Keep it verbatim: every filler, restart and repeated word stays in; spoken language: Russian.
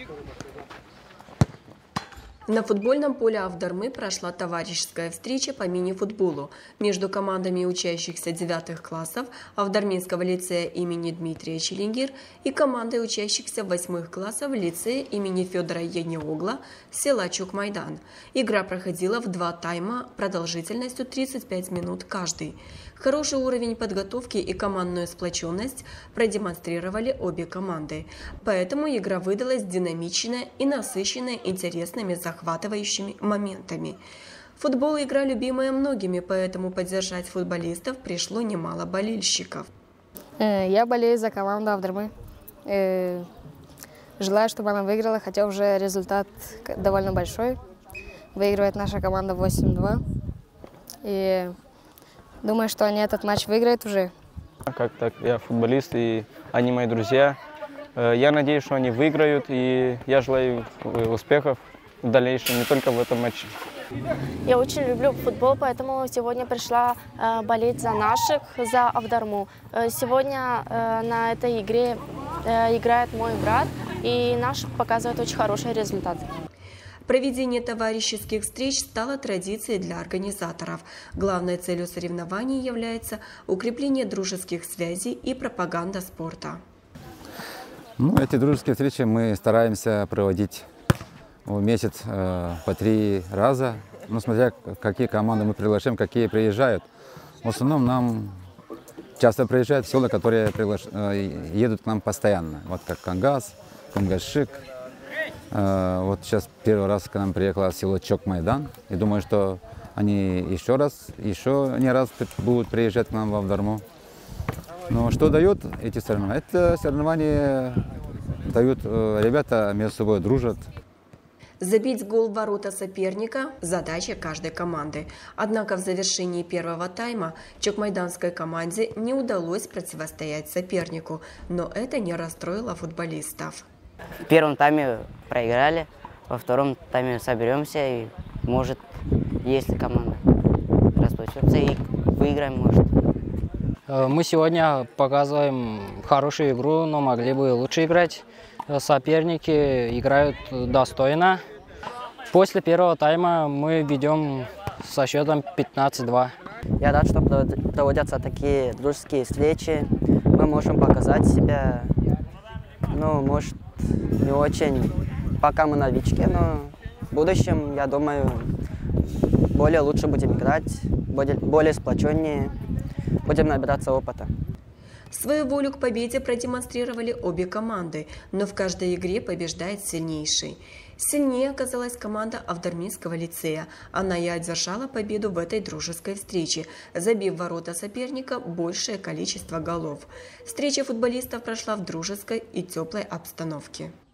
На футбольном поле Авдармы прошла товарищеская встреча по мини-футболу между командами учащихся девятых классов Авдарминского лицея имени Дмитрия Челингир и командой учащихся восьмых классов лицея имени Федора Янеогла села Чокмайдан. Игра проходила в два тайма продолжительностью тридцать пять минут каждый. Хороший уровень подготовки и командную сплоченность продемонстрировали обе команды. Поэтому игра выдалась динамичная и насыщенная интересными захватывающими моментами. Футбол – игра, любимая многими, поэтому поддержать футболистов пришло немало болельщиков. Я болею за команду Авдармы. Желаю, чтобы она выиграла, хотя уже результат довольно большой. Выигрывает наша команда восемь-два. И думаю, что они этот матч выиграют уже. Как так, я футболист, и они мои друзья. Я надеюсь, что они выиграют, и я желаю успехов в дальнейшем, не только в этом матче. Я очень люблю футбол, поэтому сегодня пришла э, болеть за наших, за Авдарму. Э, сегодня э, на этой игре э, играет мой брат, и наш показывает очень хороший результат. Проведение товарищеских встреч стало традицией для организаторов. Главной целью соревнований является укрепление дружеских связей и пропаганда спорта. Ну, эти дружеские встречи мы стараемся проводить в месяц э, по три раза, ну, смотря какие команды мы приглашаем, какие приезжают. В основном нам часто приезжают села, которые приглаш... э, едут к нам постоянно, вот как Кангас, Кангашик. Э, вот сейчас первый раз к нам приехало село Чокмайдан, и думаю, что они еще раз, еще не раз будут приезжать к нам в Авдарму. Но что дают эти соревнования? Это соревнования дают, э, ребята между собой дружат. Забить гол в ворота соперника – задача каждой команды. Однако в завершении первого тайма чокмайданской команде не удалось противостоять сопернику, но это не расстроило футболистов. В первом тайме проиграли, во втором тайме соберемся и, может, если команда расплачется, и выиграем, может. Мы сегодня показываем хорошую игру, но могли бы лучше играть. Соперники играют достойно. После первого тайма мы ведем со счетом пятнадцать-два. Я рад, что проводятся такие дружеские встречи. Мы можем показать себя, ну, может, не очень, пока мы новички, но в будущем, я думаю, более лучше будем играть, более сплоченнее, будем набираться опыта. Свою волю к победе продемонстрировали обе команды, но в каждой игре побеждает сильнейший. Сильнее оказалась команда Авдарминского лицея. Она и одержала победу в этой дружеской встрече, забив в ворота соперника большее количество голов. Встреча футболистов прошла в дружеской и теплой обстановке.